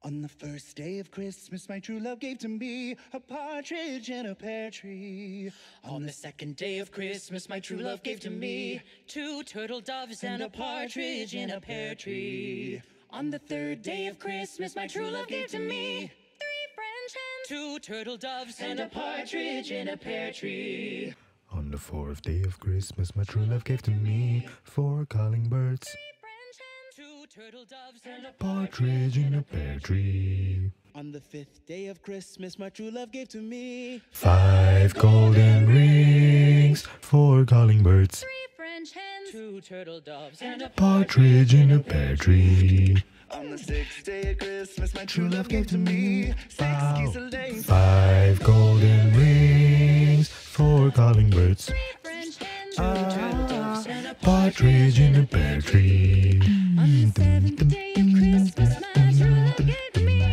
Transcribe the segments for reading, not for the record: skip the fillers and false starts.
On the first day of Christmas, my true love gave to me a partridge in a pear tree. On the second day of Christmas, my true love gave to me 2 turtle doves and a partridge in a pear tree. On the third day of Christmas, my true love gave to me 3 French hens, 2 turtle doves and a partridge in a pear tree. On the fourth day of Christmas, my true love gave to me 4 calling birds, 3 French hens, 2 turtle doves and a partridge in a pear tree. On the fifth day of Christmas, my true love gave to me 5 golden rings, 4 calling birds, 3 French hens, 2 turtle doves and a partridge in a pear tree. On the sixth day of Christmas, my true love gave to me 6 geese a laying, 5 golden rings, 4 calling birds, 3 French hens, 2 turtle doves and a partridge in a pear tree. On the seventh day of Christmas, my true love gave to me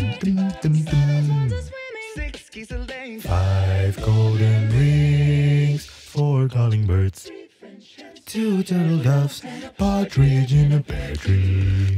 6 geese a laying, 5 golden rings, 4 calling birds, 2 turtle doves, partridge in a pear tree.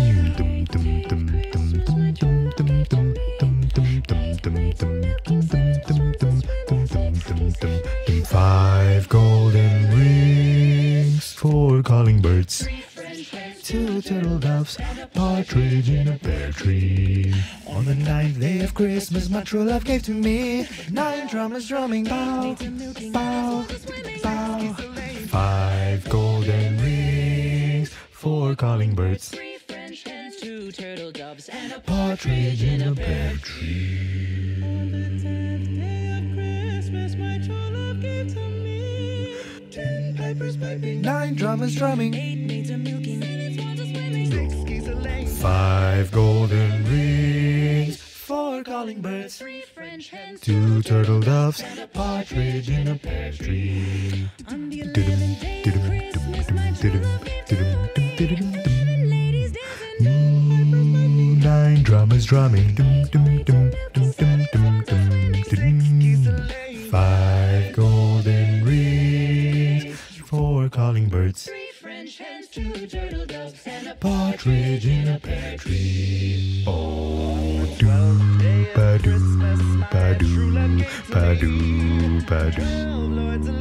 5 golden rings, 4 calling birds, 2 turtle doves, partridge in a pear tree. On the ninth day of Christmas, my true love gave to me 9 drummers drumming, bow, bow, bow. 5 golden rings, 4 calling birds, 3 French hens, 2 turtle doves and a partridge in a pear tree. On the 10th day of Christmas, my true love gave to me 10 pipers piping, 9 drummers drumming, 8 maids a milking, 7 swans a swimming, 6 geese a laying, 5 golden rings, 4 calling birds, 3 French hens, 2 turtle doves, partridge in a pear tree. On the 11th day of Christmas, my true love gave to me 9 ladies dancing, 9 drummers drumming, 5 golden rings, 4 calling birds, 3 French hens, 2 turtle doves and a partridge in a pear tree. Oh, doo ba doo ba doo ba doo ba doo.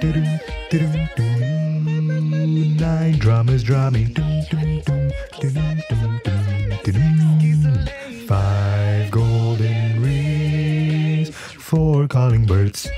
9 drummers drumming, 5 golden rings, 4 calling birds,